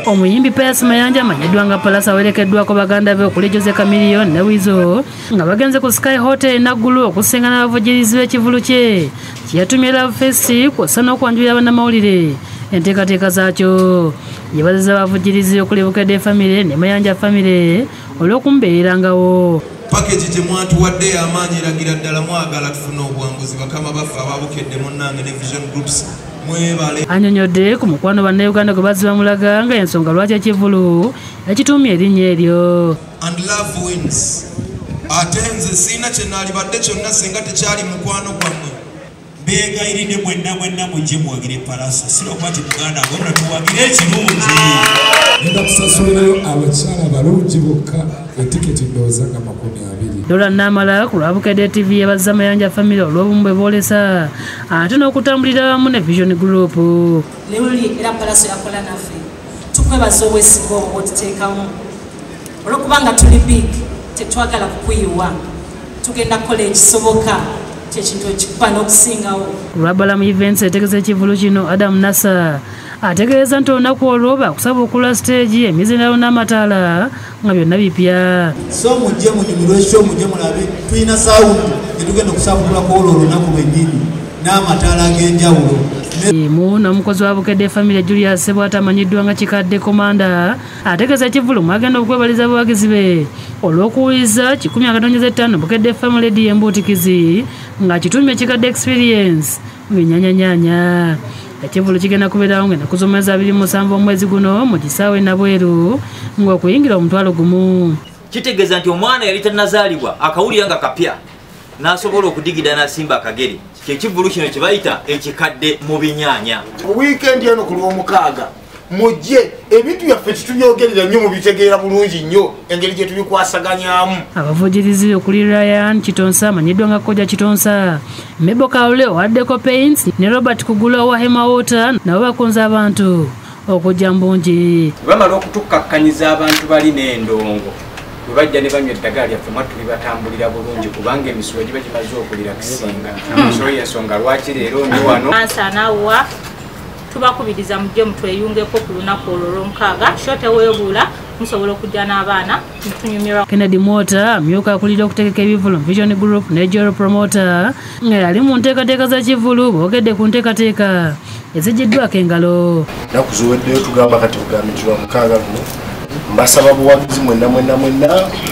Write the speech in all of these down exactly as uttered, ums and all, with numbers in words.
Omuyimbi Pallaso mayanja amanyiddwa nga Pallaso awerekeddwako baganda be okuli Jose Chameleone ne Wizo nga bagenze ku Sky Hotel Naggulu okusengana abavujirizi b'ekivvulu kye kyatumye Love Fest kw'ossa n'okwanjulira bannamawulire enteekateeka zaakyo. Yeebazizza abavujirizi okuli Bukedde family ne Mayanja family olw'okumubeerangawo. Package gye mwatuwadde amaanyi eragira ddala mwagala tufune obwanguzi bakama baffe ababukedde munnange ne Vision Groups mwebale. Annyonnyodde ku mukwano bannayuganda gwe bazzi bamulaga nga ensonga lwaki ekivvulu yakituumye erinnya eryo. And love wins. Ate nze siina kye naalibadde kyonna singa tekyali mukwano gwammwe. Beegayiridde mwenna mwenna mujje muwagire Pallaso sirokubati muganda ngo muna tuwagire ekirungi. Ngenda kusasulirayo abakyala abalungi bokka etiketi ndowooza nga makumi abiri. Dola Namala ku lwa Bukedde T V yabazza Mayanja family olw'obumwe bwolesa ate n'okutambulira wamu ne Vision Group. Lewuli era Pallaso yakola naffe tukwebaza obwesigwa obwo tuteekamu olw'okubanga tuli big tetwagala kukuyiwa tugenda kukola ekisoboka kyekintu ekikupa n'okusingawo. Lwabalamu events etegeza ekivvulu kino Adam Nasa ategeeza nti olunaku olwo bakusaba okulwa stage emizindalo n'amataala nga byonna bipya. So mujje munyumirwe ekyo mujje mulabe tulina sawundi etugenda okusabulako olwo olunaku lwennyini n'amataala ag'enjawulo. Emu n'omukozi wa Bukedde family Julius SSEBWATO amanyiddwa nga Kikadde komanda ategeeza ekivvulu mwagenda okwebaliza abawagizi be olw'okuwuliza kikumi akatonnyeza ettaano Bukedde family ediyo embuutikizi nga kitumye Kikadde experience ng'ennyanyanyanya. Ekivvulu kigenda kubeerawo ng'ennaku z'omwezi abiri mu musanvu omwezi guno mu kisaawe Nabweru ng'okuyingira omutwalo gumu. Kitegeeza nti omwana yali tannazaalibwa akawulira nga kapya n'asobola okudigida n'asimba akagere. Kyekivvulu kino kye bayita ekikadde mu binyaanya. Wiikendi eno ku lw'omukaaga mujje ebintu byaffe titubyogerera nnyo mubitegeera bulungi nnyo engeri gye tubikwasaganyamu. Abavujirizi okuli Ryan Kitonsa amanyiddwa nga Kojja Kitonsa, Mebo Kaule owaddeko Paints ne Robert Kugula owa Hema Water nabo bakunze abantu okujja mbungi. Bamala okutukakkanyiza abantu bali n'endongo bajja ne banywa eddagala lyaffe mwattu libatambulira bulungi kubanga emisulo giba gimaze okulira kisinga. Amusolo y'ensonga lwaki leero ndi wano. Ansanawa tubakubiriza mujje mutweyungeko ku lunaku olwo olw'omukaaga sho teweebuula musobola okujja n'abaana mutunyumirwa. Kennedy Mota amyuka akulira okutegeka ebivvulu Vision Group ne Joro Promoter nga yali mu nteekateeka z'ekivvulu boogedde ku nteekateeka eziggiddwako engalo. Ennaku ziweddeyo tugamba kati bugamitibwa mukaaga guno mbasaba buwagizi mwenna mwenna mwenna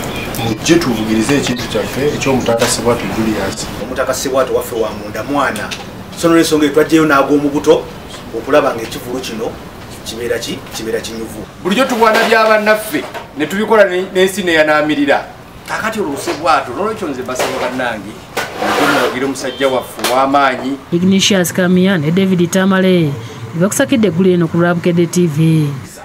mujje tuvugirize ekintu kyaffe eky'omutaka SSEBWATO Julius. Omutaka SSEBWATO waffe wa munda mwana so n'ensonga etwajjeyo n'ag'omubuto okulaba ng'ekivvulu kino kibeera ki kibeera kinyuvu. Bulijjo tubwana by'abannaffe ne tubikola n'ensi neyanaamirira. Kakati olwo SSEBWATO n'olwekyo nze mbasaba bannange muwagire omusajja waffe w'amaanyi. Ignatius Kamya ne David Tamale bakusakidde eggulu eno ku lwa Bukedde T V.